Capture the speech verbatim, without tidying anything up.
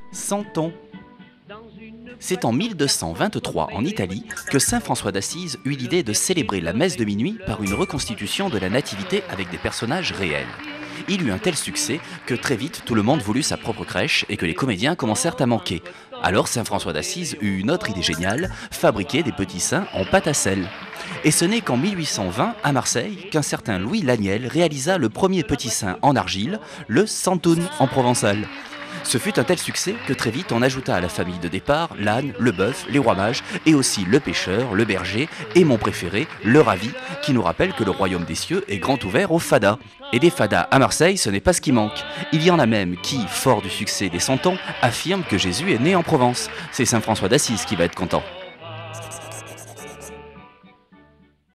Santon. C'est en mille deux cent vingt-trois, en Italie, que saint François d'Assise eut l'idée de célébrer la messe de minuit par une reconstitution de la Nativité avec des personnages réels. Il eut un tel succès que très vite tout le monde voulut sa propre crèche et que les comédiens commencèrent à manquer. Alors saint François d'Assise eut une autre idée géniale, fabriquer des petits saints en pâte à sel. Et ce n'est qu'en mille huit cent vingt, à Marseille, qu'un certain Louis Laniel réalisa le premier petit saint en argile, le santoun en provençal. Ce fut un tel succès que très vite on ajouta à la famille de départ l'âne, le bœuf, les rois mages et aussi le pêcheur, le berger et mon préféré, le ravi, qui nous rappelle que le royaume des cieux est grand ouvert aux fadas. Et des fadas à Marseille, ce n'est pas ce qui manque. Il y en a même qui, fort du succès des santons, affirment que Jésus est né en Provence. C'est saint François d'Assise qui va être content.